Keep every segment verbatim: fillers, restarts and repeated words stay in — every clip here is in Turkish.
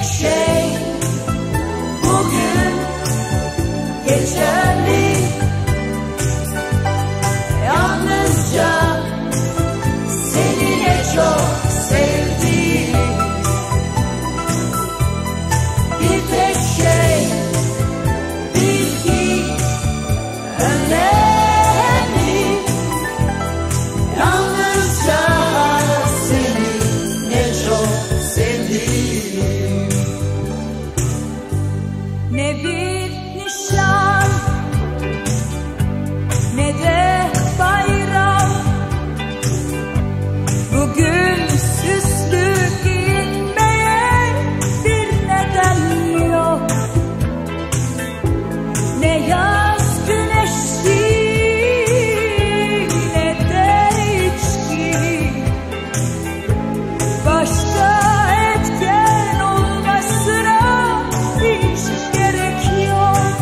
tek şey bugün geçerli. Yalnızca seni ne çok sevdiğim. Bir tek şey bil ki önemli. Yalnızca seni ne çok sevdiğim. Ne bir nişan ne de bayram, bugün süslü giyinmeye bir neden yok. Ne yaz güneşi ne de içki, başka etken olmasına hiç gerek yok.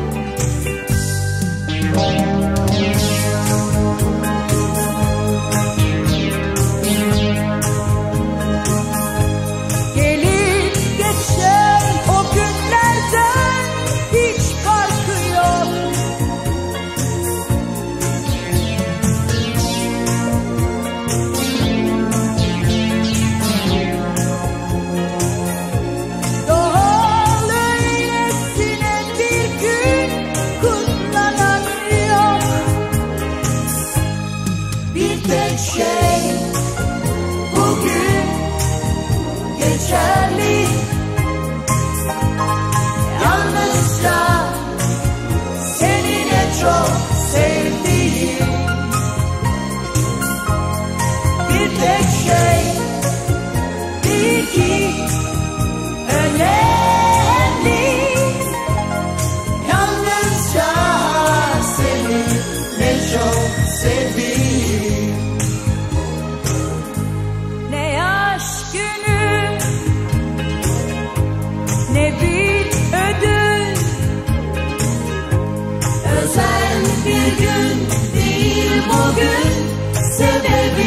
Gelip geçen o günlerden hiç farkı yok. Doğal öylesine bir gün kutlanan yok. Bir tek şey bugün geçerli. Yalnızca seni ne çok sevdiğim. Bir tek şey bil ki önemli. Yalnızca seni ne çok sevdiğim. Ne yaş günü ne bir ödül, özel bir gün değil bugün, sebebi